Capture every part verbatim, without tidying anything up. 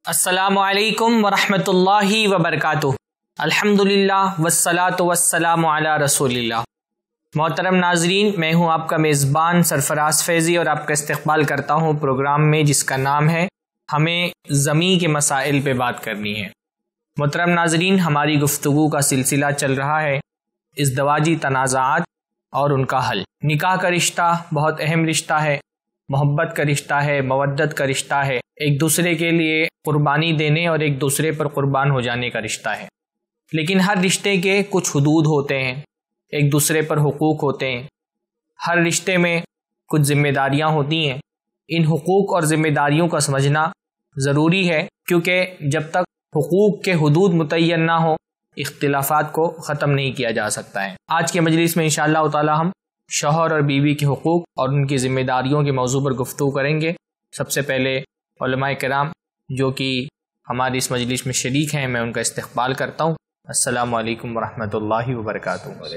السلام علیکم ورحمۃ اللہ وبرکاتہ۔ الحمدللہ والصلاۃ والسلام علی رسول اللہ۔ محترم ناظرین، میں ہوں آپ کا میزبان سرفراز فیضی اور آپ کا استقبال کرتا ہوں پروگرام میں جس کا نام ہے ہمیں زمیں کے مسائل پہ بات کرنی ہے۔ محترم ناظرین، ہماری گفتگو کا سلسلہ چل رہا ہے ازدواجی تنازعات اور ان کا حل۔ نکاح کا رشتہ بہت اہم رشتہ ہے، محبت کا رشتہ ہے، مودت کا رشتہ ہے، ایک دوسرے کے لیے قربانی دینے اور ایک دوسرے پر قربان ہو جانے کا رشتہ ہے۔ لیکن ہر رشتے کے کچھ حدود ہوتے ہیں، ایک دوسرے پر حقوق ہوتے ہیں، ہر رشتے میں کچھ ذمہ داریاں ہوتی ہیں۔ ان حقوق اور ذمہ داریوں کا سمجھنا ضروری ہے، کیونکہ جب تک حقوق کے حدود متعین نہ ہوں اختلافات کو ختم نہیں کیا جا سکتا ہے۔ آج کے مجلس میں انشاءاللہ تعالی ہم شوہر اور بیوی کے حقوق اور ان کی ذمہ داریوں کے موضوع پر گفتگو کریں گے۔ سب سے پہلے علماء کرام جو کہ ہماری اس مجلس میں شریک ہیں، میں ان کا استقبال کرتا ہوں۔ السلام علیکم ورحمۃ اللہ وبرکاتہ۔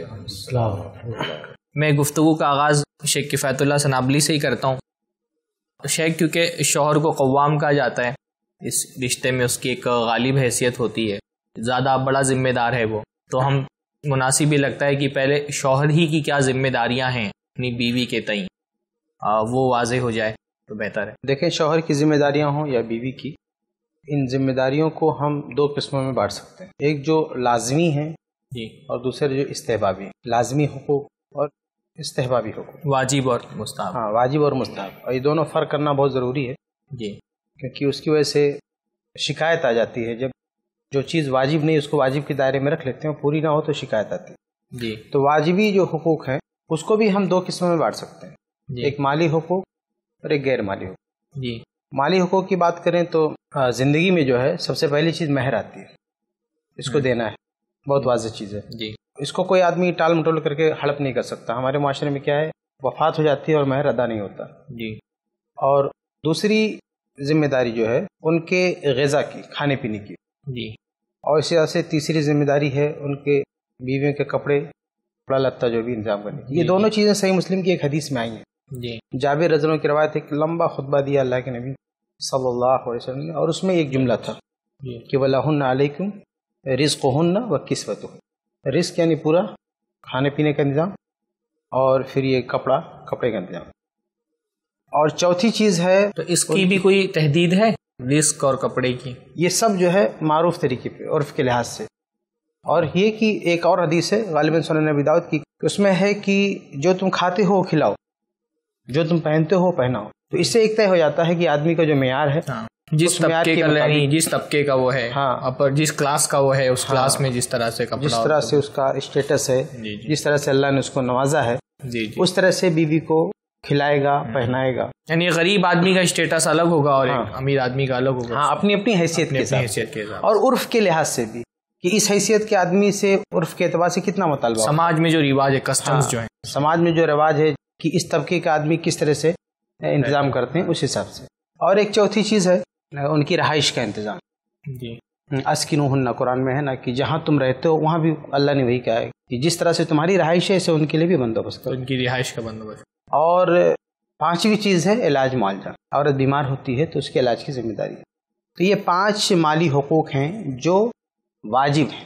میں گفتگو کا آغاز شیخ کفایت اللہ سنابلی سے ہی کرتا ہوں۔ شیخ، کیونکہ شوہر کو قوام کہا جاتا ہے، اس رشتے میں اس کی ایک غالب حیثیت ہوتی ہے، زیادہ بڑا ذمہ دار ہے وہ، تو ہم مناسب ہی لگتا ہے کہ پہلے شوہر ہی کی کیا ذمہ داریاں ہیں اپنی بیوی کے تئیں وہ واضح ہو جائے تو بہتر ہے۔ دیکھیں، شوہر کی ذمہ داریاں ہوں یا بیوی کی، ان ذمہ داریوں کو ہم دو قسموں میں بانٹ سکتے ہیں۔ ایک جو لازمی ہیں جی، اور دوسرے جو استحبابی ہیں۔ لازمی حقوق اور استحبابی حقوق، واجب اور مستحب۔ ہاں، واجب اور مستحب، اور یہ دونوں فرق کرنا بہت ضروری ہے جی، کیونکہ اس کی وجہ سے شکایت آ جاتی ہے۔ جب جو چیز واجب نہیں اس کو واجب کے دائرے میں رکھ لیتے ہیں، پوری نہ ہو تو شکایت آتی ہے۔ جی، تو واجبی جو حقوق ہیں اس کو بھی ہم دو قسموں میں بانٹ سکتے ہیں، جی، ایک مالی حقوق اور ایک غیر مالی حقوق۔ جی، مالی حقوق کی بات کریں تو زندگی میں جو ہے سب سے پہلی چیز مہر آتی ہے، اس کو دینا ہے، بہت واضح چیز ہے۔ جی، اس کو کوئی آدمی ٹال مٹول کر کے ہڑپ نہیں کر سکتا۔ ہمارے معاشرے میں کیا ہے، وفات ہو جاتی ہے اور مہر ادا نہیں ہوتا۔ جی، اور دوسری ذمہ داری جو ہے ان کے غذا کی، کھانے پینے کی، جی، اور اسی طرح سے تیسری ذمہ داری ہے ان کے بیویوں کے کپڑے، کپڑا لتا جو بھی انتظام کرنے کی۔ یہ دونوں چیزیں صحیح مسلم کی ایک حدیث میں آئی ہیں۔ جی، جابر رضی اللہ عنہ کی روایت ہے کہ لمبا خطبہ دیا اللہ کے نبی صلی اللہ علیہ وسلم نے، اور اس میں ایک جملہ تھا کہ وَلَهُنَّ عَلَيْكُمْ رِزْقُهُنَّ وَكِسْوَتُهُنَّ۔ رزق یعنی پورا کھانے پینے کا انتظام، اور پھر یہ کپڑا، کپڑے کا انتظام۔ اور چوتھی چیز ہے، تو اس کی بھی کوئی تحدید ہے رزق اور کپڑے کی؟ یہ سب جو ہے معروف طریقے پہ عرف کے لحاظ سے۔ اور یہ کہ ایک اور حدیث ہے غالباً سنن نبی داؤد کی، اس میں ہے کہ جو تم کھاتے ہو کھلاؤ، جو تم پہنتے ہو پہناؤ۔ تو اس سے ایک طے ہو جاتا ہے کہ آدمی کا جو معیار ہے، جس طبقے کا نہیں، جس طبقے کا وہ ہے، ہاں، اور جس کلاس کا وہ ہے، اس کلاس میں جس طرح سے کپڑا، جس طرح سے اس کا اسٹیٹس ہے، جی، جس طرح سے اللہ نے اس کو نوازا ہے، جی، جی، اس طرح سے بیوی کو کھلائے گا، پہنائے گا۔ یعنی غریب آدمی کا اسٹیٹس الگ ہوگا اور ایک امیر آدمی کا الگ ہوگا، ہاں، اپنی اپنی حیثیت کے اپنی ساتھ، حیثیت کے ساتھ، اور عرف کے لحاظ سے بھی کہ اس حیثیت کے آدمی سے عرف کے اعتبار سے کتنا مطالبہ، سماج میں جو رواج ہے، کسٹمز جو ہیں، سماج میں جو رواج ہے کہ اس طبقے کا آدمی کس طرح سے انتظام کرتے ہیں، اس حساب سے۔ اور ایک چوتھی چیز ہے ان کی رہائش کا انتظام۔ جی، اسکنوہن قرآن میں ہے نا کہ جہاں تم رہتے ہو وہاں بھی اللہ نے وہی کہا ہے کہ جس طرح سے تمہاری رہائش ہے اسے ان کے لیے بھی بندوبست کرو، ان کی رہائش کا بندوبست۔ اور پانچویں چیز ہے علاج معالجہ۔ عورت بیمار ہوتی ہے تو اس کے علاج کی ذمہ داری ہے۔ تو یہ پانچ مالی حقوق ہیں جو واجب ہیں،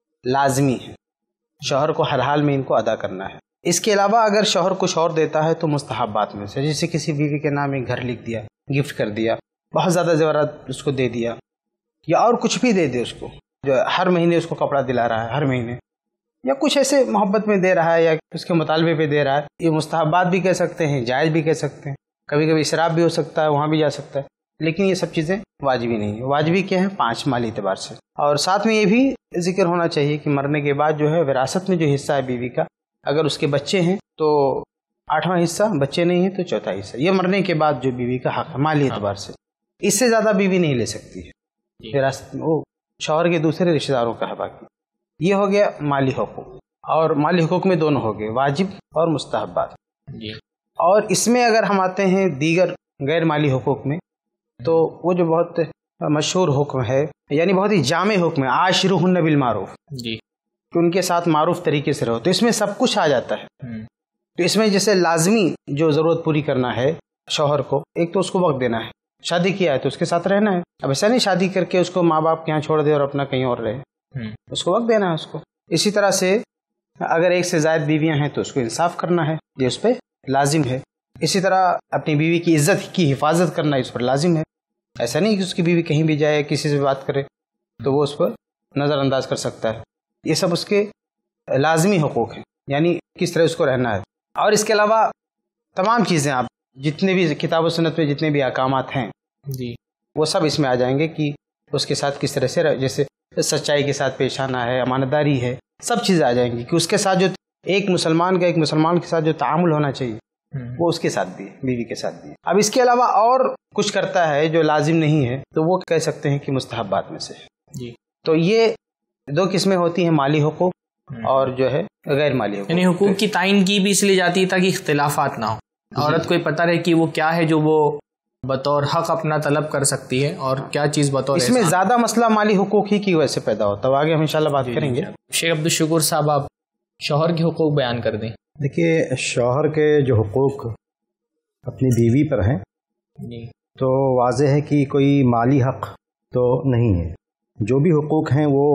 لازمی ہیں، شوہر کو ہر حال میں ان کو ادا کرنا ہے۔ اس کے علاوہ اگر شوہر کچھ اور دیتا ہے تو مستحبات میں سے، جیسے کسی بیوی کے نام ایک گھر لکھ دیا، گفٹ کر دیا، بہت زیادہ زیورات اس کو دے دیا، یا اور کچھ بھی دے دے اس کو، جو ہر مہینے اس کو کپڑا دلا رہا ہے ہر مہینے، یا کچھ ایسے محبت میں دے رہا ہے یا اس کے مطالبے پہ دے رہا ہے، یہ مستحبات بھی کہہ سکتے ہیں، جائز بھی کہہ سکتے ہیں، کبھی کبھی اسراف بھی ہو سکتا ہے، وہاں بھی جا سکتا ہے، لیکن یہ سب چیزیں واجبی نہیں ہیں۔ واجبی کیا ہیں؟ پانچ مالی اعتبار سے۔ اور ساتھ میں یہ بھی ذکر ہونا چاہیے کہ مرنے کے بعد جو ہے وراثت میں جو حصہ ہے بیوی کا، اگر اس کے بچے ہیں تو آٹھواں حصہ، بچے نہیں ہیں تو چوتھا حصہ، یہ مرنے کے بعد جو بیوی کا حق ہے مالی اعتبار سے، اس سے زیادہ بیوی نہیں لے سکتی ہے وراثت میں، وہ شوہر کے دوسرے رشتہ داروں کا ہے باقی۔ یہ ہو گیا مالی حقوق، اور مالی حقوق میں دونوں ہو گئے، واجب اور مستحبات۔ جی، اور اس میں اگر ہم آتے ہیں دیگر غیر مالی حقوق میں، تو وہ جو بہت مشہور حکم ہے، یعنی بہت ہی جامع حکم ہے، عاشروہن بالمعروف، جی، کہ ان کے ساتھ معروف طریقے سے رہو، تو اس میں سب کچھ آ جاتا ہے۔ تو اس میں جیسے لازمی جو ضرورت پوری کرنا ہے شوہر کو، ایک تو اس کو وقت دینا ہے، شادی کیا ہے تو اس کے ساتھ رہنا ہے. اب ایسا نہیں شادی کر کے اس کو ماں باپ کے یہاں چھوڑ دے اور اپنا کہیں اور رہے, اس کو وقت دینا ہے اس کو. اسی طرح سے اگر ایک سے زائد بیویاں ہیں تو اس کو انصاف کرنا ہے, یہ اس پہ لازم ہے. اسی طرح اپنی بیوی کی عزت کی حفاظت کرنا اس پر لازم ہے. ایسا نہیں کہ اس کی بیوی کہیں بھی جائے کسی سے بات کرے تو وہ اس پر نظر انداز کر سکتا ہے. یہ سب اس کے لازمی حقوق ہیں, یعنی کس طرح اس کو رہنا ہے. اور اس کے علاوہ تمام چیزیں آپ جتنے بھی کتاب و سنت میں جتنے بھی احکامات ہیں جی وہ سب اس میں آ جائیں گے کہ اس کے ساتھ کس طرح سے, جیسے سچائی کے ساتھ پیش آنا ہے, امانت داری ہے, سب چیزیں آ جائیں گی کہ اس کے ساتھ جو ایک مسلمان کا ایک مسلمان کے ساتھ جو تعامل ہونا چاہیے وہ اس کے ساتھ بھی ہے, بیوی کے ساتھ بھی ہے. اب اس کے علاوہ اور کچھ کرتا ہے جو لازم نہیں ہے تو وہ کہہ سکتے ہیں کہ مستحبات میں سے جی. تو یہ دو قسمیں ہوتی ہیں, مالی حقوق اور جو ہے غیر مالی حقوق. یعنی حقوق کی تعین کی بھی اس لیے جاتی ہے تاکہ اختلافات نہ ہو, عورت کو یہ پتہ رہے کہ وہ کیا ہے جو وہ بطور حق اپنا طلب کر سکتی ہے اور کیا چیز بطور. اس میں زیادہ مسئلہ مالی حقوق ہی کی وجہ سے پیدا ہوتا ہے. آگے ہم انشاءاللہ بات کریں گے. شیخ عبدالشکور صاحب آپ شوہر کے حقوق بیان کر دیں. دیکھیے شوہر کے جو حقوق اپنی بیوی پر ہیں جی تو واضح ہے کہ کوئی مالی حق تو نہیں ہے. جو بھی حقوق ہیں وہ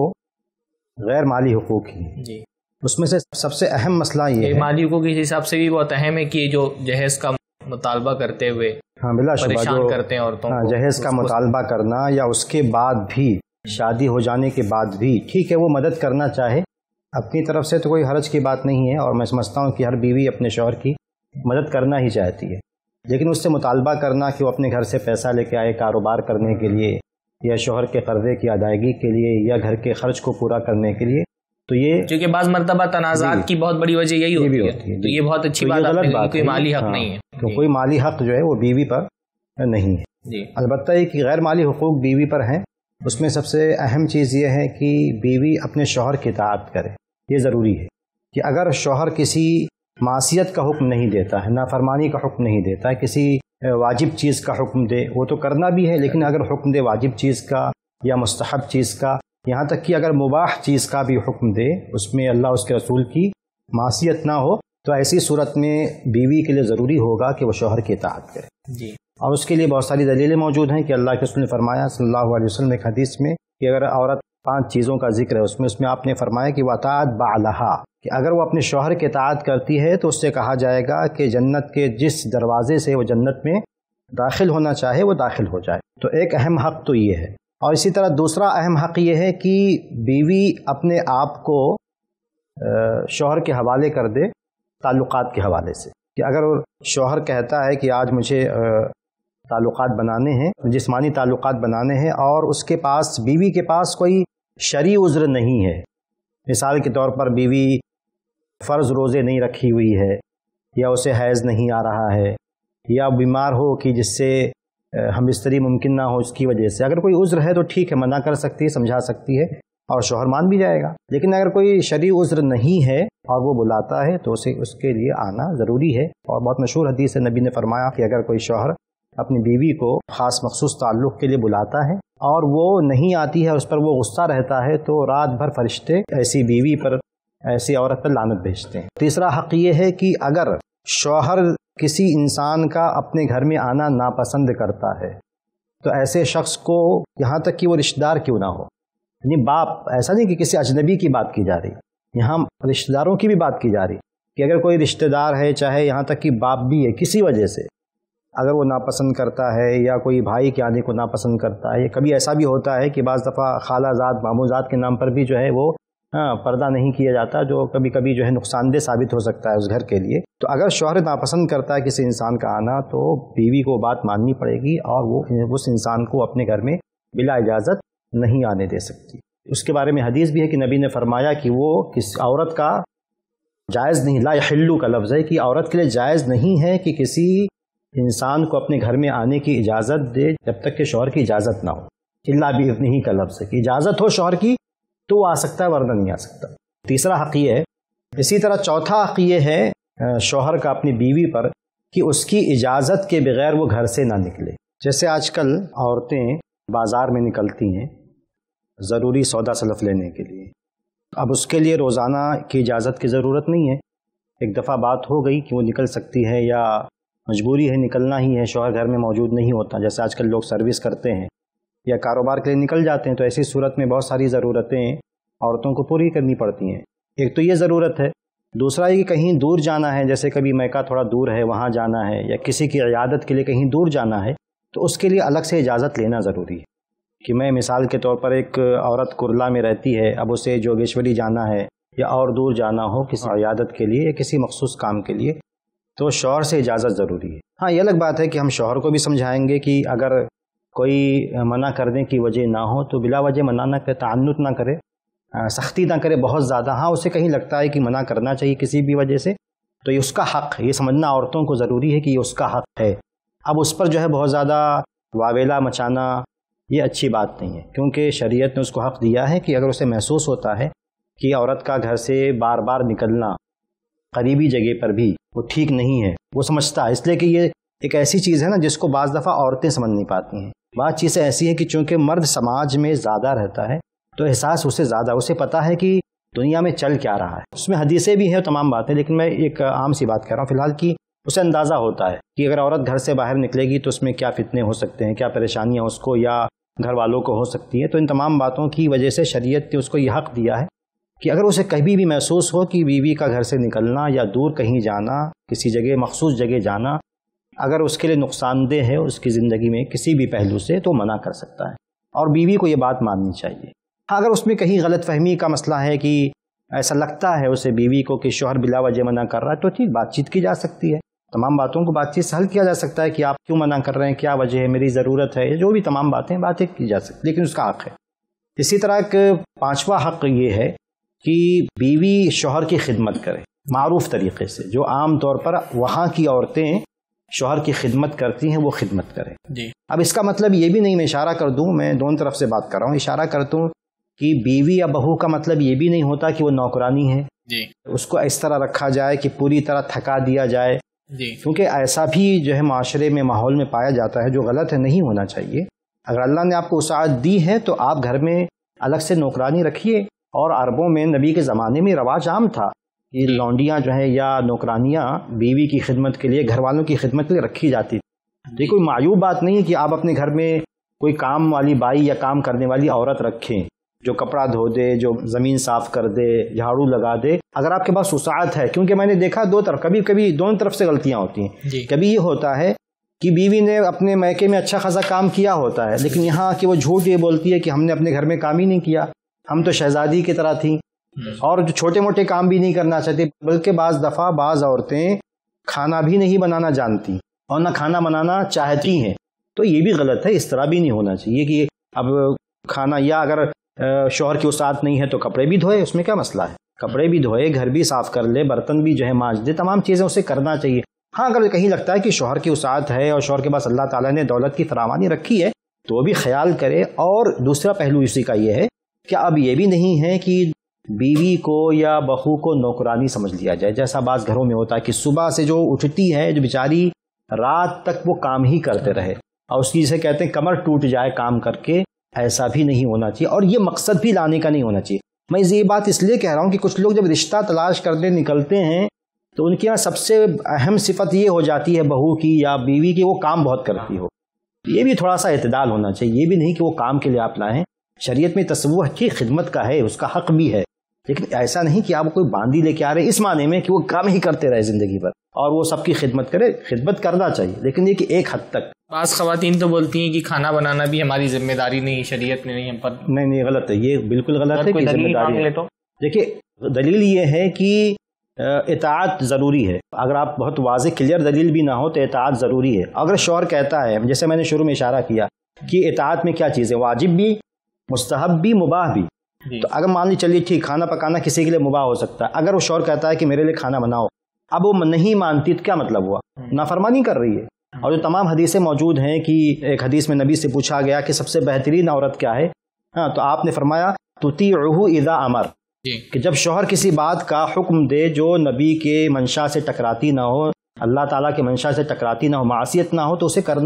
غیر مالی حقوق ہی ہیں. جی اس میں سے سب سے اہم مسئلہ یہ ہے, مالی حقوق کے حساب سے بھی بہت اہم ہے کہ جو جہیز کا مطالبہ کرتے ہوئے ہاں بلا شبہ جو کرتے ہیں عورتوں ہاں جہیز کا مطالبہ کرنا یا اس کے بعد بھی شادی ہو جانے کے بعد بھی ٹھیک ہے وہ مدد کرنا چاہے اپنی طرف سے تو کوئی حرج کی بات نہیں ہے, اور میں سمجھتا ہوں کہ ہر بیوی اپنے شوہر کی مدد کرنا ہی چاہتی ہے. لیکن اس سے مطالبہ کرنا کہ وہ اپنے گھر سے پیسہ لے کے آئے کاروبار کرنے کے لیے یا شوہر کے قرضے کی ادائیگی کے لیے یا گھر کے خرچ کو پورا کرنے کے لیے, تو یہ کیونکہ بعض مرتبہ تنازعات کی بہت بڑی وجہ یہی ہوتی ہے, تو یہ بہت اچھی بات ہے, کوئی مالی حق نہیں ہے. تو کوئی مالی حق جو ہے وہ بیوی پر نہیں ہے. جی البتہ یہ کہ غیر مالی حقوق بیوی پر ہیں, اس میں سب سے اہم چیز یہ ہے کہ بیوی اپنے شوہر کی اطاعت کرے. یہ ضروری ہے کہ اگر شوہر کسی معصیت کا حکم نہیں دیتا ہے, نافرمانی کا حکم نہیں دیتا ہے, کسی واجب چیز کا حکم دے, وہ تو کرنا بھی ہے, لیکن اگر حکم دے واجب چیز کا یا مستحب چیز کا, یہاں تک کہ اگر مباح چیز کا بھی حکم دے, اس میں اللہ اس کے رسول کی معصیت نہ ہو, تو ایسی صورت میں بیوی کے لیے ضروری ہوگا کہ وہ شوہر کی اطاعت کرے. جی اور اس کے لیے بہت ساری دلیلیں موجود ہیں کہ اللہ کے رسول نے فرمایا صلی اللہ علیہ وسلم ایک حدیث میں کہ اگر عورت پانچ چیزوں کا ذکر ہے اس میں اس میں آپ نے فرمایا کہ وَطَاعَتْ بَعْلَهَا, کہ اگر وہ اپنے شوہر کی اطاعت کرتی ہے تو اس سے کہا جائے گا کہ جنت کے جس دروازے سے وہ جنت میں داخل ہونا چاہے وہ داخل ہو جائے. تو ایک اہم حق تو یہ ہے. اور اسی طرح دوسرا اہم حق یہ ہے کہ بیوی اپنے آپ کو شوہر کے حوالے کر دے تعلقات کے حوالے سے, کہ اگر شوہر کہتا ہے کہ آج مجھے تعلقات بنانے ہیں, جسمانی تعلقات بنانے ہیں, اور اس کے پاس بیوی کے پاس کوئی شرعی عذر نہیں ہے, مثال کے طور پر بیوی فرض روزے نہیں رکھی ہوئی ہے, یا اسے حیض نہیں آ رہا ہے, یا بیمار ہو کہ جس سے ہم بستری ممکن نہ ہو اس کی وجہ سے, اگر کوئی عذر ہے تو ٹھیک ہے, منع کر سکتی ہے, سمجھا سکتی ہے, اور شوہر مان بھی جائے گا. لیکن اگر کوئی شرعی عذر نہیں ہے اور وہ بلاتا ہے تو اسے اس کے لیے آنا ضروری ہے. اور بہت مشہور حدیث ہے, نبی نے فرمایا کہ اگر کوئی شوہر اپنی بیوی کو خاص مخصوص تعلق کے لیے بلاتا ہے اور وہ نہیں آتی ہے, اس پر وہ غصہ رہتا ہے, تو رات بھر فرشتے ایسی بیوی پر, ایسی عورت پر لعنت بھیجتے ہیں. تیسرا حق یہ ہے کہ اگر شوہر کسی انسان کا اپنے گھر میں آنا ناپسند کرتا ہے تو ایسے شخص کو, یہاں تک کہ وہ رشتہ دار کیوں نہ ہو, یعنی باپ, ایسا نہیں کہ کسی اجنبی کی بات کی جا رہی, یہاں رشتہ داروں کی بھی بات کی جا رہی, کہ اگر کوئی رشتہ دار ہے, چاہے یہاں تک کہ باپ بھی ہے, کسی وجہ سے اگر وہ ناپسند کرتا ہے, یا کوئی بھائی کے آنے کو ناپسند کرتا ہے, کبھی ایسا بھی ہوتا ہے کہ بعض دفعہ خالہ زاد ماموں زاد کے نام پر بھی جو ہے وہ ہاں پردہ نہیں کیا جاتا, جو کبھی کبھی جو ہے نقصان دہ ثابت ہو سکتا ہے اس گھر کے لیے. تو اگر شوہر ناپسند کرتا ہے کسی انسان کا آنا, تو بیوی کو بات ماننی پڑے گی, اور وہ اس انسان کو اپنے گھر میں بلا اجازت نہیں آنے دے سکتی. اس کے بارے میں حدیث بھی ہے کہ نبی نے فرمایا کہ وہ کس عورت کا جائز نہیں, لا یحلو کا لفظ ہے, کہ عورت کے لیے جائز نہیں ہے کہ کسی انسان کو اپنے گھر میں آنے کی اجازت دے جب تک کہ شوہر کی اجازت نہ ہو. الا باذنہ کا لفظ ہے کہ اجازت ہو شوہر کی تو وہ آ سکتا ہے, ورنہ نہیں آ سکتا. تیسرا حق یہ ہے. اسی طرح چوتھا حق یہ ہے شوہر کا اپنی بیوی پر کہ اس کی اجازت کے بغیر وہ گھر سے نہ نکلے. جیسے آج کل عورتیں بازار میں نکلتی ہیں ضروری سودا سلف لینے کے لیے, اب اس کے لیے روزانہ کی اجازت کی ضرورت نہیں ہے. ایک دفعہ بات ہو گئی کہ وہ نکل سکتی ہے, یا مجبوری ہے نکلنا ہی ہے، شوہر گھر میں موجود نہیں ہوتا، جیسے آج کل لوگ سروس کرتے ہیں یا کاروبار کے لیے نکل جاتے ہیں، تو ایسی صورت میں بہت ساری ضرورتیں عورتوں کو پوری کرنی پڑتی ہیں۔ ایک تو یہ ضرورت ہے، دوسرا یہ کہ کہیں دور جانا ہے، جیسے کبھی میکہ تھوڑا دور ہے وہاں جانا ہے، یا کسی کی عیادت کے لیے کہیں دور جانا ہے، تو اس کے لیے الگ سے اجازت لینا ضروری ہے۔ کہ میں مثال کے طور پر ایک عورت کرلا میں رہتی ہے، اب اسے جوگیشوری جانا ہے یا اور دور جانا ہو کسی عیادت کے لیے یا کسی مخصوص کام کے لیے، تو شوہر سے اجازت ضروری ہے۔ ہاں یہ الگ بات ہے کہ ہم شوہر کو بھی سمجھائیں گے کہ اگر کوئی منع کرنے کی وجہ نہ ہو تو بلا وجہ منع نہ کرے، تعنت نہ کرے، سختی نہ کرے بہت زیادہ۔ ہاں اسے کہیں لگتا ہے کہ منع کرنا چاہیے کسی بھی وجہ سے، تو یہ اس کا حق ہے، یہ سمجھنا عورتوں کو ضروری ہے کہ یہ اس کا حق ہے۔ اب اس پر جو ہے بہت زیادہ واویلا مچانا یہ اچھی بات نہیں ہے، کیونکہ شریعت نے اس کو حق دیا ہے کہ اگر اسے محسوس ہوتا ہے کہ عورت کا گھر سے بار بار نکلنا قریبی جگہ پر بھی وہ ٹھیک نہیں ہے، وہ سمجھتا ہے، اس لیے کہ یہ ایک ایسی چیز ہے نا جس کو بعض دفعہ عورتیں سمجھ نہیں پاتی ہیں۔ بعض چیزیں ایسی ہیں کہ چونکہ مرد سماج میں زیادہ رہتا ہے تو احساس اسے زیادہ، اسے پتہ ہے کہ دنیا میں چل کیا رہا ہے، اس میں حدیثیں بھی ہیں تمام باتیں، لیکن میں ایک عام سی بات کہہ رہا ہوں فی الحال کہ اسے اندازہ ہوتا ہے کہ اگر عورت گھر سے باہر نکلے گی تو اس میں کیا فتنے ہو سکتے ہیں، کیا پریشانیاں اس کو یا گھر والوں کو ہو سکتی ہیں۔ تو ان تمام باتوں کی وجہ سے شریعت نے اس کو یہ حق دیا ہے کہ اگر اسے کبھی بھی محسوس ہو کہ بیوی کا گھر سے نکلنا یا دور کہیں جانا، کسی جگہ مخصوص جگہ جانا اگر اس کے لیے نقصان دہ ہے اس کی زندگی میں کسی بھی پہلو سے، تو منع کر سکتا ہے، اور بیوی کو یہ بات ماننی چاہیے۔ ہاں اگر اس میں کہیں غلط فہمی کا مسئلہ ہے کہ ایسا لگتا ہے اسے بیوی کو کہ شوہر بلا وجہ منع کر رہا ہے، تو ٹھیک بات چیت کی جا سکتی ہے، تمام باتوں کو بات چیت سے حل کیا جا سکتا ہے کہ آپ کیوں منع کر رہے ہیں، کیا وجہ ہے، میری ضرورت ہے، جو بھی تمام باتیں باتیں کی جا سکتی، لیکن اس کا حق ہے۔ اسی طرح ایک پانچواں حق یہ ہے کہ بیوی شوہر کی خدمت کرے معروف طریقے سے، جو عام طور پر وہاں کی عورتیں شوہر کی خدمت کرتی ہیں وہ خدمت کرے۔ جی اب اس کا مطلب یہ بھی نہیں، میں اشارہ کر دوں، میں دونوں طرف سے بات کر رہا ہوں، اشارہ کرتا ہوں کہ بیوی یا بہو کا مطلب یہ بھی نہیں ہوتا کہ وہ نوکرانی ہے، جی اس کو اس طرح رکھا جائے کہ پوری طرح تھکا دیا جائے، جی کیونکہ ایسا بھی جو ہے معاشرے میں ماحول میں پایا جاتا ہے جو غلط ہے، نہیں ہونا چاہیے۔ اگر اللہ نے آپ کو وسعت دی ہے تو آپ گھر میں الگ سے نوکرانی رکھیے، اور عربوں میں نبی کے زمانے میں رواج عام تھا کہ لونڈیاں جو ہیں یا نوکرانیاں بیوی کی خدمت کے لیے، گھر والوں کی خدمت کے لیے رکھی جاتی تھی۔ یہ کوئی معیوب بات نہیں ہے کہ آپ اپنے گھر میں کوئی کام والی بائی یا کام کرنے والی عورت رکھیں جو کپڑا دھو دے، جو زمین صاف کر دے، جھاڑو لگا دے، اگر آپ کے پاس وسعت ہے، کیونکہ میں نے دیکھا دو طرف کبھی کبھی دونوں طرف سے غلطیاں ہوتی ہیں۔ جی کبھی یہ ہوتا ہے کہ بیوی نے اپنے میکے میں اچھا خاصا کام کیا ہوتا ہے، لیکن یہاں کہ وہ جھوٹ یہ بولتی ہے کہ ہم نے اپنے گھر میں کام ہی نہیں کیا، ہم تو شہزادی کی طرح تھیں، اور جو چھوٹے موٹے کام بھی نہیں کرنا چاہتی، بلکہ بعض دفعہ بعض عورتیں کھانا بھی نہیں بنانا جانتی اور نہ کھانا بنانا چاہتی ہیں، تو یہ بھی غلط ہے، اس طرح بھی نہیں ہونا چاہیے کہ اب کھانا، یا اگر شوہر کی وسعت نہیں ہے تو کپڑے بھی دھوئے، اس میں کیا مسئلہ ہے، کپڑے بھی دھوئے، گھر بھی صاف کر لے، برتن بھی جو ہے مانج دے، تمام چیزیں اسے کرنا چاہیے۔ ہاں اگر کہیں لگتا ہے کہ شوہر کی وسعت ہے اور شوہر کے پاس اللہ تعالیٰ نے دولت کی فراوانی رکھی ہے تو وہ بھی خیال کرے۔ اور دوسرا پہلو اسی کا یہ ہے کہ اب یہ بھی نہیں ہے کہ بیوی کو یا بہو کو نوکرانی سمجھ لیا جائے، جیسا بعض گھروں میں ہوتا ہے کہ صبح سے جو اٹھتی ہے، جو بیچاری رات تک وہ کام ہی کرتے رہے، اور اس کی جسے کہتے ہیں کمر ٹوٹ جائے کام کر کے، ایسا بھی نہیں ہونا چاہیے، اور یہ مقصد بھی لانے کا نہیں ہونا چاہیے۔ میں یہ بات اس لیے کہہ رہا ہوں کہ کچھ لوگ جب رشتہ تلاش کرنے نکلتے ہیں تو ان کے یہاں سب سے اہم صفت یہ ہو جاتی ہے بہو کی یا بیوی کی، وہ کام بہت کرتی ہو۔ یہ بھی تھوڑا سا اعتدال ہونا چاہیے، یہ بھی نہیں کہ وہ کام کے لیے آپ لائیں، شریعت میں تصور کی خدمت کا ہے، اس کا حق بھی ہے، لیکن ایسا نہیں کہ آپ کوئی باندھی لے کے آ رہے اس معنی میں کہ وہ کام ہی کرتے رہے زندگی بھر اور وہ سب کی خدمت کرے۔ خدمت کرنا چاہیے، لیکن یہ کہ ایک حد تک۔ بعض خواتین تو بولتی ہیں کہ کھانا بنانا بھی ہماری ذمہ داری نہیں، شریعت نے نہیں ہم پر۔ نہیں نہیں غلط ہے، یہ بالکل غلط ہے کہ ذمہ داری ہے۔ دیکھیے دلیل یہ ہے کہ اطاعت ضروری ہے، اگر آپ بہت واضح کلیئر دلیل بھی نہ ہو تو اطاعت ضروری ہے۔ اگر شوہر کہتا ہے، جیسے میں نے شروع میں اشارہ کیا کہ اطاعت میں کیا چیز ہے، واجب بھی، مستحب بھی، مباح بھی، تو اگر مان لی چلیے ٹھیک کھانا پکانا کسی کے لیے مباح ہو سکتا ہے، اگر وہ شوہر کہتا ہے کہ میرے لیے کھانا بناؤ، اب وہ نہیں مانتی تو کیا مطلب ہوا، نافرمانی کر رہی ہے۔ اور جو تمام حدیثیں موجود ہیں کہ ایک حدیث میں نبی سے پوچھا گیا کہ سب سے بہترین عورت کیا ہے، ہاں تو آپ نے فرمایا تطیعہ اذا امر، کہ جب شوہر کسی بات کا حکم دے جو نبی کے منشا سے ٹکراتی نہ ہو، اللہ تعالیٰ کے منشا سے ٹکراتی نہ ہو، معصیت نہ ہو، تو اسے کرنا ہے۔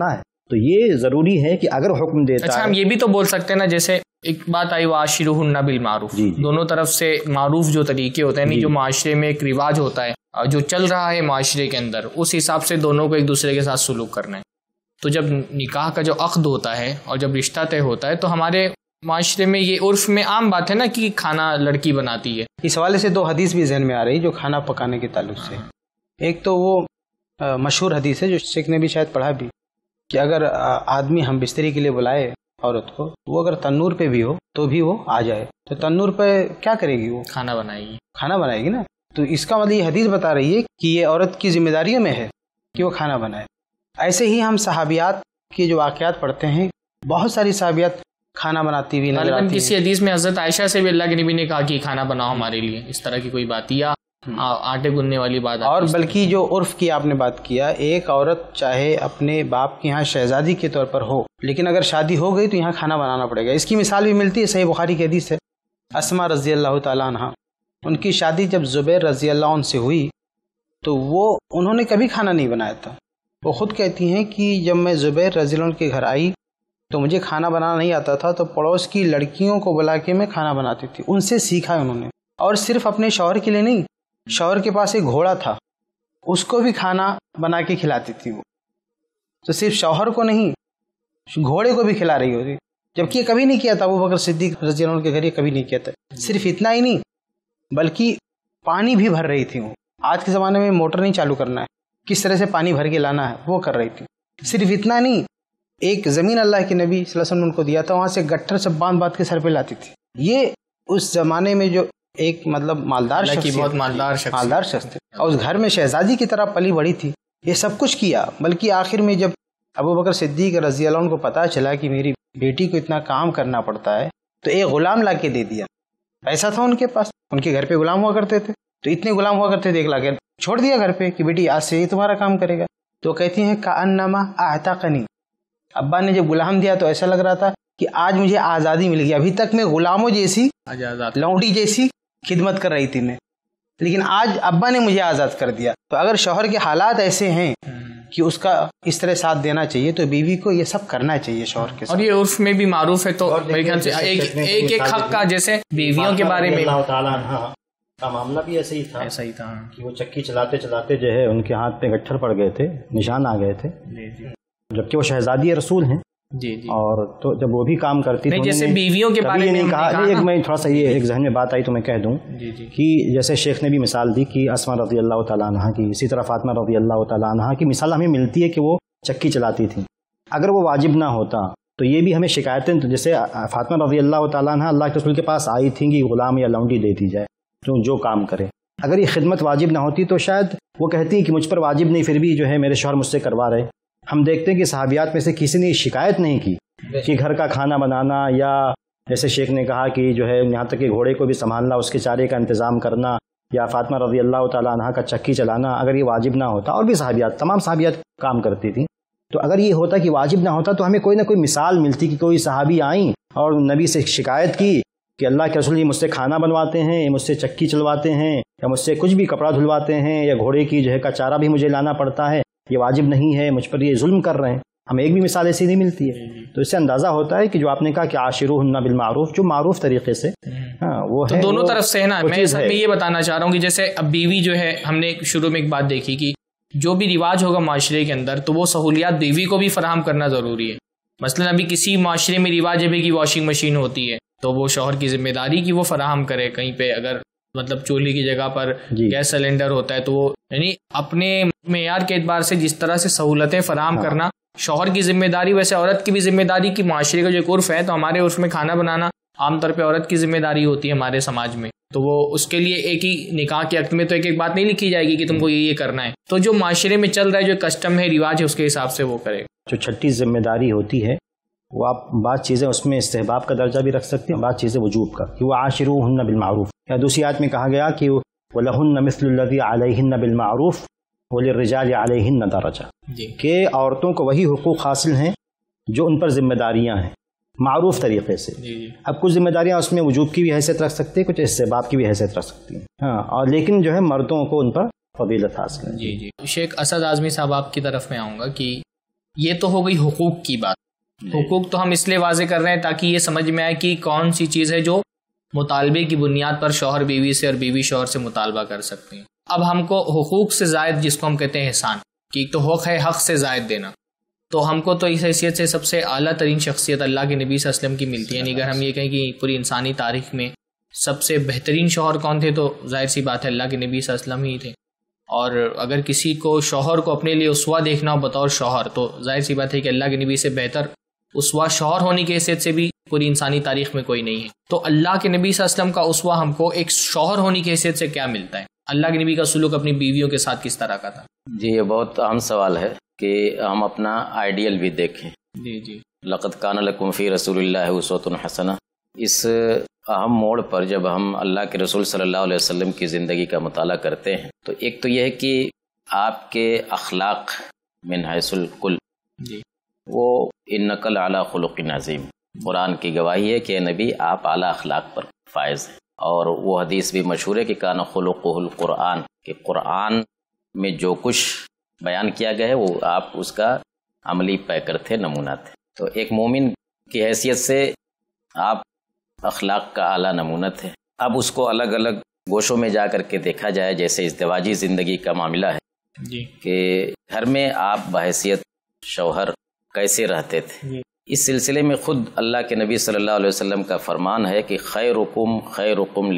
تو یہ ضروری ہے کہ اگر حکم دیتا اچھا ہم یہ بھی تو بول سکتے ہیں نا، جیسے ایک بات آئی وعاشروہن بالمعروف، دونوں طرف سے معروف جو طریقے ہوتے ہیں، جو معاشرے میں ایک رواج ہوتا ہے جو چل رہا ہے معاشرے کے اندر، اس حساب سے دونوں کو ایک دوسرے کے ساتھ سلوک کرنا ہے. تو جب نکاح کا جو عقد ہوتا ہے اور جب رشتہ طے ہوتا ہے تو ہمارے معاشرے میں یہ عرف میں عام بات ہے نا کہ کھانا لڑکی بناتی ہے. اس حوالے سے دو حدیث بھی ذہن میں آ رہی جو کھانا پکانے کے تعلق سے. ایک تو وہ مشہور حدیث ہے جو شیخ نے بھی شاید پڑھا بھی، کہ اگر آدمی ہم بستری کے لیے بلائے عورت کو، وہ اگر تنور پہ بھی ہو تو بھی وہ آ جائے. تو تنور پہ کیا کرے گی؟ وہ کھانا بنائے گی. کھانا بنائے گی نا. تو اس کا مطلب یہ حدیث بتا رہی ہے کہ یہ عورت کی ذمہ داریوں میں ہے کہ وہ کھانا بنائے. ایسے ہی ہم صحابیات کے جو واقعات پڑھتے ہیں، بہت ساری صحابیات کھانا بناتی ہوئی نظر آتی ہیں. کسی حدیث میں حضرت عائشہ سے بھی اللہ کے نبی نے کہا کہ کھانا بناؤ ہمارے لیے، اس طرح کی کوئی بات یا آٹے گننے والی بات. اور بلکہ جو عرف کی آپ نے بات کیا، ایک عورت چاہے اپنے باپ کے یہاں شہزادی کے طور پر ہو، لیکن اگر شادی ہو گئی تو یہاں کھانا بنانا پڑے گا. اس کی مثال بھی ملتی ہے، صحیح بخاری کی حدیث ہے. اسما رضی اللہ تعالیٰ عنہ، ان کی شادی جب زبیر رضی اللہ عنہ سے ہوئی تو وہ انہوں نے کبھی کھانا نہیں بنایا تھا. وہ خود کہتی ہیں کہ جب میں زبیر رضی اللہ عنہ کے گھر آئی تو مجھے کھانا بنانا نہیں آتا تھا، تو پڑوس کی لڑکیوں کو بلا کے میں کھانا بناتی تھی. ان سے سیکھا انہوں نے. اور صرف اپنے شوہر کے لیے نہیں، شوہر کے پاس ایک گھوڑا تھا، اس کو بھی کھانا بنا کے کھلاتی تھی. وہ تو صرف شوہر کو نہیں، گھوڑے کو بھی کھلا رہی ہوتی، جبکہ یہ کبھی نہیں کیا تھا. ابو بکر صدیق رضی اللہ عنہ کے گھر یہ کبھی نہیں کیا تھا. صرف اتنا ہی نہیں بلکہ پانی بھی بھر رہی تھی. وہ آج کے زمانے میں موٹر نہیں چالو کرنا ہے، کس طرح سے پانی بھر کے لانا ہے وہ کر رہی تھی. صرف اتنا نہیں، ایک زمین اللہ کے نبی صلی اللہ علیہ وسلم نے ان کو دیا تھا، وہاں سے گٹر سے باندھ باندھ کے سر پہ لاتی تھی. یہ اس زمانے میں جو ایک مطلب مالدار شخص بہت مالدار شخص مالدار شخص تھے، اور اس گھر میں شہزادی کی طرح پلی بڑی تھی. یہ سب کچھ کیا. بلکہ آخر میں جب ابو بکر صدیق رضی اللہ عنہ کو پتا چلا کہ میری بیٹی کو اتنا کام کرنا پڑتا ہے تو ایک غلام لا کے دے دیا. پیسہ تھا ان کے پاس، ان کے گھر پہ غلام ہوا کرتے تھے، تو اتنے غلام ہوا کرتے تھے، ایک لا کے چھوڑ دیا گھر پہ کہ بیٹی آج سے یہ تمہارا کام کرے گا. تو کہتی ہیں کأنما اعتقنی، ابا نے جب غلام دیا تو ایسا لگ رہا تھا کہ آج مجھے آزادی مل گئی. ابھی تک میں غلاموں جیسی لونڈی جیسی خدمت کر رہی تھی میں، لیکن آج ابا نے مجھے آزاد کر دیا. تو اگر شوہر کے حالات ایسے ہیں کہ اس کا اس طرح ساتھ دینا چاہیے تو بیوی کو یہ سب کرنا چاہیے شوہر کے ساتھ. اور یہ عرف میں بھی معروف ہے. تو میرے خیال سے ایک ایک حق کا، جیسے بیویوں کے بارے میں اللہ تعالیٰ عنہ کا معاملہ بھی ایسا ہی تھا ایسا ہی تھا کہ وہ چکی چلاتے چلاتے جو ہے ان کے ہاتھ پہ گٹھر پڑ گئے تھے، نشان آ گئے تھے، جبکہ وہ شہزادی رسول ہیں. جی جی. اور تو جب وہ بھی کام کرتی تھی، جیسے بیویوں کے بارے میں کہا، ایک میں تھوڑا سا یہ ایک ذہن میں بات آئی تو میں کہہ دوں کہ جیسے شیخ نے بھی مثال دی کہ اسما رضی اللہ تعالیٰ عنہ کی، اسی طرح فاطمہ رضی اللہ تعالیٰ عنہ کی مثال ہمیں ملتی ہے کہ وہ چکی چلاتی تھیں. اگر وہ واجب نہ ہوتا تو یہ بھی ہمیں شکایتیں، جیسے فاطمہ رضی اللہ تعالیٰ عنہ اللہ کے رسول کے پاس آئی تھیں کہ غلام یا لونڈی دے دی جائے تو جو کام کرے. اگر یہ خدمت واجب نہ ہوتی تو شاید وہ کہتی کہ مجھ پر واجب نہیں، پھر بھی جو ہے میرے شوہر مجھ سے کروا رہے. ہم دیکھتے ہیں کہ صحابیات میں سے کسی نے شکایت نہیں کی کہ گھر کا کھانا بنانا، یا جیسے شیخ نے کہا کہ جو ہے یہاں تک کہ گھوڑے کو بھی سنبھالنا، اس کے چارے کا انتظام کرنا، یا فاطمہ رضی اللہ تعالیٰ عنہ کا چکی چلانا، اگر یہ واجب نہ ہوتا، اور بھی صحابیات تمام صحابیات کام کرتی تھیں، تو اگر یہ ہوتا کہ واجب نہ ہوتا تو ہمیں کوئی نہ کوئی مثال ملتی کہ کوئی صحابی آئیں اور نبی سے شکایت کی کہ اللہ کے رسول یہ مجھ سے کھانا بنواتے ہیں، یہ مجھ سے چکی چلواتے ہیں، یا مجھ سے کچھ بھی کپڑا دھلواتے ہیں، یا گھوڑے کی جو ہے کا چارہ بھی مجھے لانا پڑتا ہے، یہ واجب نہیں ہے، مجھ پر یہ ظلم کر رہے ہیں. ہمیں ایک بھی مثال ایسی نہیں ملتی ہے. تو اس سے اندازہ ہوتا ہے کہ جو آپ نے کہا کہ عاشروہن بالمعروف، جو معروف طریقے سے ہاں وہ ہے، دونوں طرف سے ہے نا. میں اس میں یہ بتانا چاہ رہا ہوں کہ جیسے اب بیوی جو ہے، ہم نے شروع میں ایک بات دیکھی کہ جو بھی رواج ہوگا معاشرے کے اندر تو وہ سہولیات بیوی کو بھی فراہم کرنا ضروری ہے. مثلا ابھی کسی معاشرے میں رواج ہے کہ واشنگ مشین ہوتی ہے تو وہ شوہر کی ذمہ داری کی وہ فراہم کرے. کہیں پہ اگر مطلب چولہے کی جگہ پر گیس سلنڈر ہوتا ہے تو وہ یعنی اپنے معیار کے اعتبار سے جس طرح سے سہولتیں فراہم کرنا شوہر کی ذمہ داری، ویسے عورت کی بھی ذمہ داری کی معاشرے کا جو ایک عرف ہے، تو ہمارے عرف میں کھانا بنانا عام طور پہ عورت کی ذمہ داری ہوتی ہے ہمارے سماج میں. تو وہ اس کے لیے ایک ہی نکاح کے عقد میں تو ایک ایک بات نہیں لکھی جائے گی کہ تم کو یہ یہ کرنا ہے. تو جو معاشرے میں چل رہا ہے، جو کسٹم ہے، رواج ہے، اس کے حساب سے وہ کرے. جو چھٹی ذمہ داری ہوتی ہے وہ آپ بعض چیزیں اس میں استحباب کا درجہ بھی رکھ سکتے ہیں، بعض چیزیں وجوب کا، کہ وہ عاشروہن بالمعروف. یا دوسری آیت میں کہا گیا کہ وَلَهُنَّ مِثْلُ الَّذِي عَلَيْهِنَّ بِالْمَعْرُوفِ وَلِلرِّجَالِ عَلَيْهِنَّ دَرَجَةٌ، کہ عورتوں کو وہی حقوق حاصل ہیں جو ان پر ذمہ داریاں ہیں معروف طریقے سے. اب کچھ ذمہ داریاں اس میں وجوب کی بھی حیثیت رکھ سکتی ہیں، کچھ استحباب کی بھی حیثیت رکھ سکتی ہیں، ہاں، اور لیکن جو ہے مردوں کو ان پر فضیلت حاصل ہے. جی جی. شیخ اسد اعظمی صاحب آپ کی طرف میں آؤں گا کہ یہ تو ہو گئی حقوق کی بات. حقوق تو ہم اس لیے واضح کر رہے ہیں تاکہ یہ سمجھ میں آئے کہ کون سی چیز ہے جو مطالبے کی بنیاد پر شوہر بیوی سے اور بیوی شوہر سے مطالبہ کر سکتے ہیں. اب ہم کو حقوق سے زائد جس کو ہم کہتے ہیں احسان، کہ ایک تو حق ہے حق سے زائد دینا، تو ہم کو تو اس حیثیت سے سب سے اعلیٰ ترین شخصیت اللہ کے نبی صلی اللہ علیہ وسلم کی ملتی ہے. یعنی اگر ہم یہ کہیں کہ پوری انسانی تاریخ میں سب سے بہترین شوہر کون تھے تو ظاہر سی بات ہے اللہ کے نبی صلی اللہ علیہ وسلم ہی تھے. اور اگر کسی کو شوہر کو اپنے لیے اسوہ دیکھنا ہو بطور شوہر تو ظاہر سی بات ہے کہ اللہ کے نبی سے بہتر اسوہ شوہر ہونے کی حیثیت سے بھی پوری انسانی تاریخ میں کوئی نہیں ہے. تو اللہ کے نبی صلی اللہ علیہ وسلم کا اسوہ ہم کو ایک شوہر ہونے کی حیثیت سے کیا ملتا ہے؟ اللہ کے نبی کا سلوک اپنی بیویوں کے ساتھ کس طرح کا تھا؟ جی یہ بہت اہم سوال ہے کہ ہم اپنا آئیڈیل بھی دیکھیں. جی جی لقد کان لکم فی رسول اللہ اسوۃ حسنہ. اس اہم موڑ پر جب ہم اللہ کے رسول صلی اللہ علیہ وسلم کی زندگی کا مطالعہ کرتے ہیں تو ایک تو یہ ہے کہ آپ کے اخلاق من حیث الکل جی وہ انک لعلی خلق عظیم. قرآن کی گواہی ہے کہ نبی آپ اعلیٰ اخلاق پر فائز ہیں. اور وہ حدیث بھی مشہور ہے کہ کان خلقہ القرآن، کہ قرآن میں جو کچھ بیان کیا گیا ہے وہ آپ اس کا عملی پیکر تھے، نمونہ تھے. تو ایک مومن کی حیثیت سے آپ اخلاق کا اعلیٰ نمونہ تھے. اب اس کو الگ الگ گوشوں میں جا کر کے دیکھا جائے، جیسے ازدواجی زندگی کا معاملہ ہے جی کہ گھر میں آپ بحیثیت شوہر کیسے رہتے تھے. جی اس سلسلے میں خود اللہ کے نبی صلی اللہ علیہ وسلم کا فرمان ہے کہ خیرکم خیرکم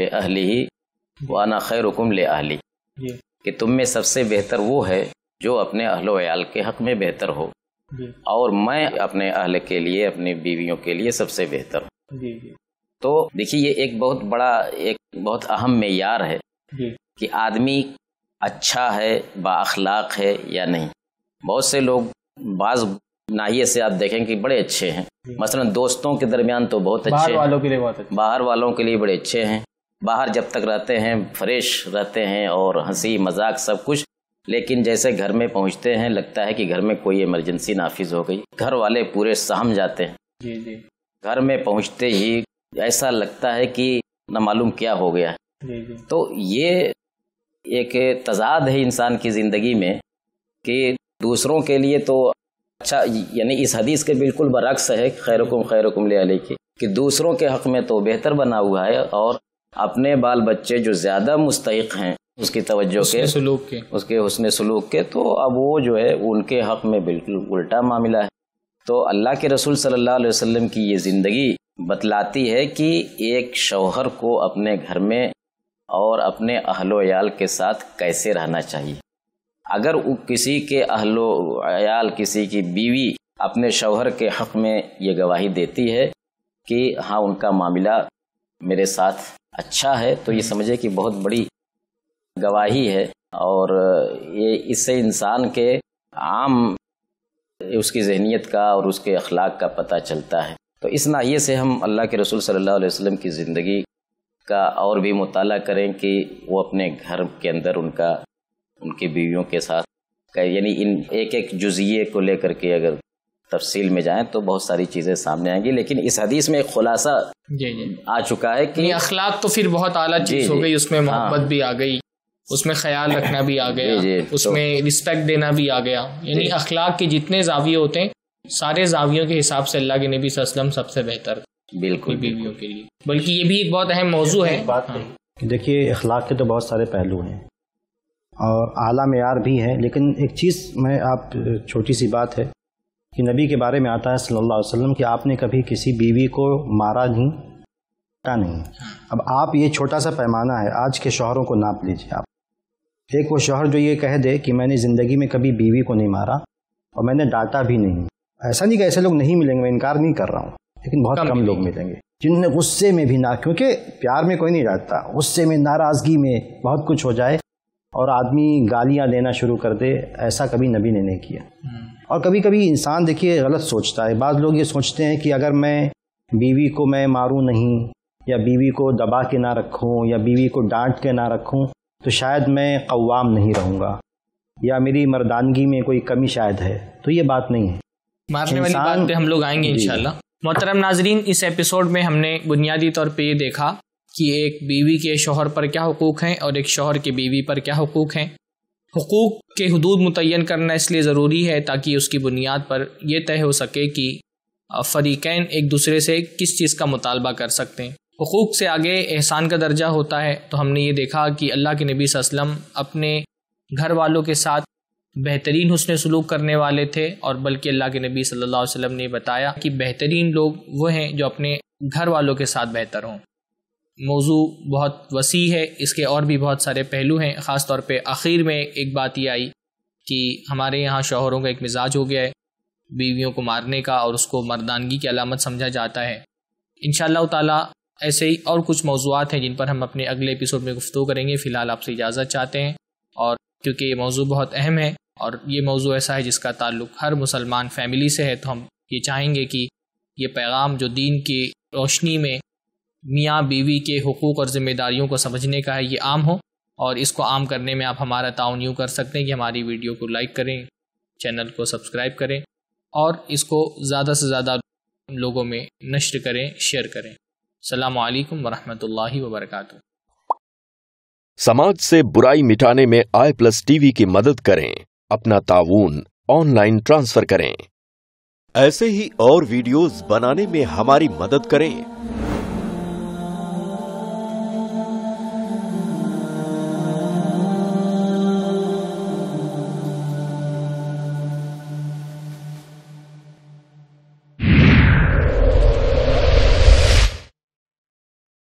لأہلہ وانا خیرکم لأہلی، جی کہ تم میں سب سے بہتر وہ ہے جو اپنے اہل و عیال کے حق میں بہتر ہو، جی اور میں اپنے اہل کے لیے اپنی بیویوں کے لیے سب سے بہتر ہوں. جی جی تو دیکھیے یہ ایک بہت بڑا ایک بہت اہم معیار ہے جی کہ آدمی اچھا ہے، با اخلاق ہے یا نہیں. بہت سے لوگ بعض ناحیے سے آپ دیکھیں کہ بڑے اچھے ہیں، مثلا دوستوں کے درمیان تو بہت اچھے باہر ہیں، والوں کے لیے بہت اچھا، باہر والوں کے لیے بڑے اچھے ہیں، باہر جب تک رہتے ہیں فریش رہتے ہیں اور ہنسی مذاق سب کچھ، لیکن جیسے گھر میں پہنچتے ہیں لگتا ہے کہ گھر میں کوئی ایمرجنسی نافذ ہو گئی، گھر والے پورے سہم جاتے ہیں. جی جی گھر میں پہنچتے ہی ایسا لگتا ہے کہ نہ معلوم کیا ہو گیا. جی جی تو یہ ایک تضاد ہے انسان کی زندگی میں کہ دوسروں کے لیے تو اچھا، یعنی اس حدیث کے بالکل برعکس ہے خیرکم خیرکم لأہلہ کی، کہ دوسروں کے حق میں تو بہتر بنا ہوا ہے اور اپنے بال بچے جو زیادہ مستحق ہیں اس کی توجہ کے، سلوک کے، اس کے حسن سلوک کے، تو اب وہ جو ہے ان کے حق میں بالکل الٹا معاملہ ہے. تو اللہ کے رسول صلی اللہ علیہ وسلم کی یہ زندگی بتلاتی ہے کہ ایک شوہر کو اپنے گھر میں اور اپنے اہل و عیال کے ساتھ کیسے رہنا چاہیے. اگر کسی کے اہل و عیال، کسی کی بیوی اپنے شوہر کے حق میں یہ گواہی دیتی ہے کہ ہاں ان کا معاملہ میرے ساتھ اچھا ہے، تو یہ سمجھے کہ بہت بڑی گواہی ہے، اور یہ اس سے انسان کے عام اس کی ذہنیت کا اور اس کے اخلاق کا پتہ چلتا ہے. تو اس ناحیے سے ہم اللہ کے رسول صلی اللہ علیہ وسلم کی زندگی کا اور بھی مطالعہ کریں کہ وہ اپنے گھر کے اندر ان کا ان کی بیویوں کے ساتھ، یعنی ان ایک ایک جزئیے کو لے کر کے اگر تفصیل میں جائیں تو بہت ساری چیزیں سامنے آئیں گی. لیکن اس حدیث میں ایک خلاصہ جی جی آ چکا ہے کہ اخلاق تو پھر بہت اعلیٰ چیز جی ہو جی گئی، اس میں محبت ہاں بھی آ گئی، اس میں خیال رکھنا بھی آ گیا، جی جی اس تو میں رسپیکٹ دینا بھی آ گیا. یعنی جی اخلاق کے جتنے زاویے ہوتے ہیں سارے زاویوں کے حساب سے اللہ کے نبی صلی اللہ علیہ وسلم سب سے بہتر بالکل بیویوں کے لیے. بلکہ یہ بھی ایک بہت اہم موضوع ہے. دیکھیے اخلاق کے تو بہت سارے پہلو ہیں اور اعلیٰ معیار بھی ہیں، لیکن ایک چیز میں آپ چھوٹی سی بات ہے کہ نبی کے بارے میں آتا ہے صلی اللہ علیہ وسلم کہ آپ نے کبھی کسی بیوی کو مارا نہیں کا نہیں. اب آپ یہ چھوٹا سا پیمانہ ہے، آج کے شوہروں کو ناپ لیجیے آپ. ایک وہ شوہر جو یہ کہہ دے کہ میں نے زندگی میں کبھی بیوی کو نہیں مارا اور میں نے ڈانٹا بھی نہیں. ایسا نہیں کہ ایسے لوگ نہیں ملیں گے، میں انکار نہیں کر رہا ہوں، لیکن بہت کم لوگ ملیں گے جن نے غصے میں بھی نہ، کیونکہ پیار میں کوئی نہیں ڈانٹتا، غصے میں ناراضگی میں بہت کچھ ہو جائے اور آدمی گالیاں دینا شروع کر دے. ایسا کبھی نبی نے نہیں کیا. اور کبھی کبھی انسان دیکھیے غلط سوچتا ہے. بعض لوگ یہ سوچتے ہیں کہ اگر میں بیوی کو میں ماروں نہیں یا بیوی کو دبا کے نہ رکھوں یا بیوی کو ڈانٹ کے نہ رکھوں تو شاید میں قوام نہیں رہوں گا یا میری مردانگی میں کوئی کمی شاید ہے. تو یہ بات نہیں ہے. مارنے والی بات پہ ہم لوگ آئیں گے انشاءاللہ. محترم ناظرین، اس ایپیسوڈ میں ہم نے بنیادی طور پہ یہ دیکھا کہ ایک بیوی کے شوہر پر کیا حقوق ہیں اور ایک شوہر کی بیوی پر کیا حقوق ہیں. حقوق کے حدود متعین کرنا اس لیے ضروری ہے تاکہ اس کی بنیاد پر یہ طے ہو سکے کہ فریقین ایک دوسرے سے کس چیز کا مطالبہ کر سکتے ہیں۔ حقوق سے آگے احسان کا درجہ ہوتا ہے، تو ہم نے یہ دیکھا کہ اللہ کے نبی صلی اللہ علیہ وسلم اپنے گھر والوں کے ساتھ بہترین حسن سلوک کرنے والے تھے، اور بلکہ اللہ کے نبی صلی اللہ علیہ وسلم نے بتایا کہ بہترین لوگ وہ ہیں جو اپنے گھر والوں کے ساتھ بہتر ہوں۔ موضوع بہت وسیع ہے، اس کے اور بھی بہت سارے پہلو ہیں۔ خاص طور پہ آخر میں ایک بات یہ آئی کہ ہمارے یہاں شوہروں کا ایک مزاج ہو گیا ہے بیویوں کو مارنے کا، اور اس کو مردانگی کی علامت سمجھا جاتا ہے۔ انشاءاللہ تعالی ایسے ہی اور کچھ موضوعات ہیں جن پر ہم اپنے اگلے ایپیسوڈ میں گفتگو کریں گے۔ فی الحال آپ سے اجازت چاہتے ہیں، اور کیونکہ یہ موضوع بہت اہم ہے اور یہ موضوع ایسا ہے جس کا تعلق ہر مسلمان فیملی سے ہے، تو ہم یہ چاہیں گے کہ یہ پیغام جو دین کی روشنی میں میاں بیوی کے حقوق اور ذمہ داریوں کو سمجھنے کا ہے، یہ عام ہو، اور اس کو عام کرنے میں آپ ہمارا تعاون یوں کر سکتے ہیں کہ ہماری ویڈیو کو لائک کریں، چینل کو سبسکرائب کریں، اور اس کو زیادہ سے زیادہ لوگوں میں نشر کریں، شیئر کریں۔ السلام علیکم ورحمۃ اللہ وبرکاتہ۔ سماج سے برائی مٹانے میں آئی پلس ٹی وی کی مدد کریں، اپنا تعاون آن لائن ٹرانسفر کریں۔ ایسے ہی اور ویڈیوز بنانے میں ہماری مدد کریں۔